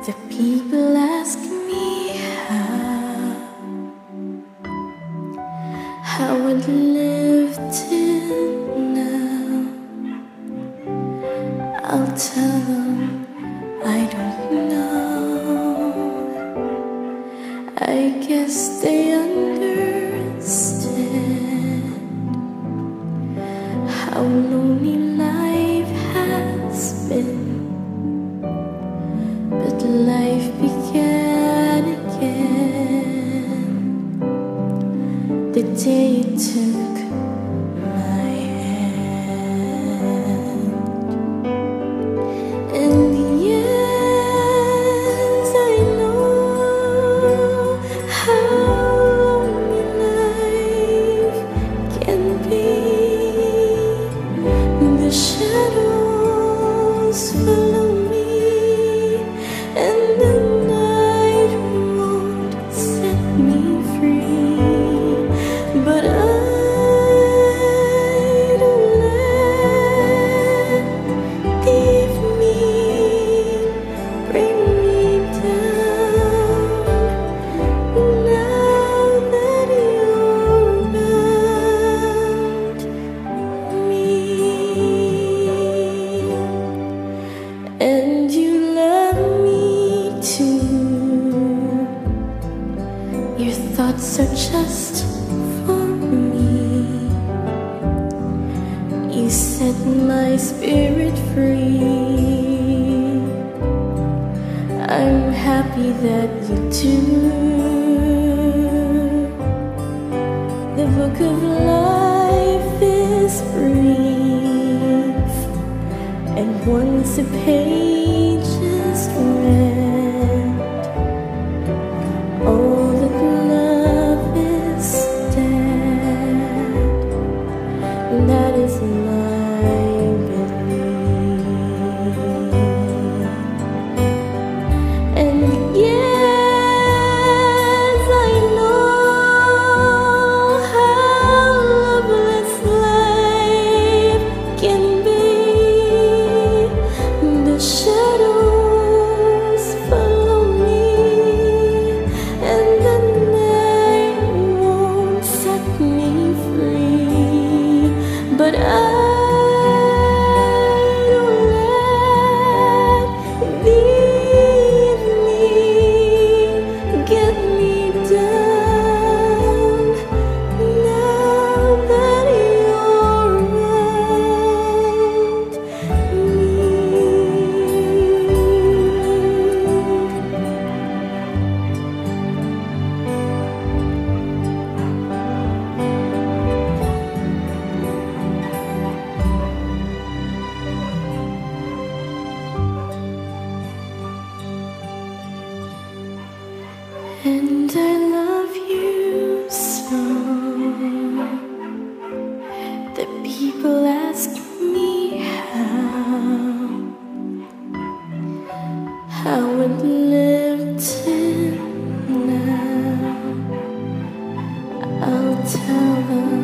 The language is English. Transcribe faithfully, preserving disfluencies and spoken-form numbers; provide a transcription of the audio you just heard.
The people ask me how, how I'd live till now. I'll tell them I don't know. I guess they understand how lonely life has been. But life began again the day you took my hand. And yes, I know how lonely life can be. The shadows follow me, and the night won't set me free. But I don't let the evening bring me down. Now that you're around me, and you love me too. Your thoughts are just for me. You set my spirit free. I'm happy that you do. The book of life is brief, and once a page is read, all that love is dead. That is my belief. And yes, I know how loveless life can be. The shadows follow me, and the night won't set me free. But I don't let the evening get me down. Now that you're around and I love you so. The people ask me how, how I'd live till now. I'll tell them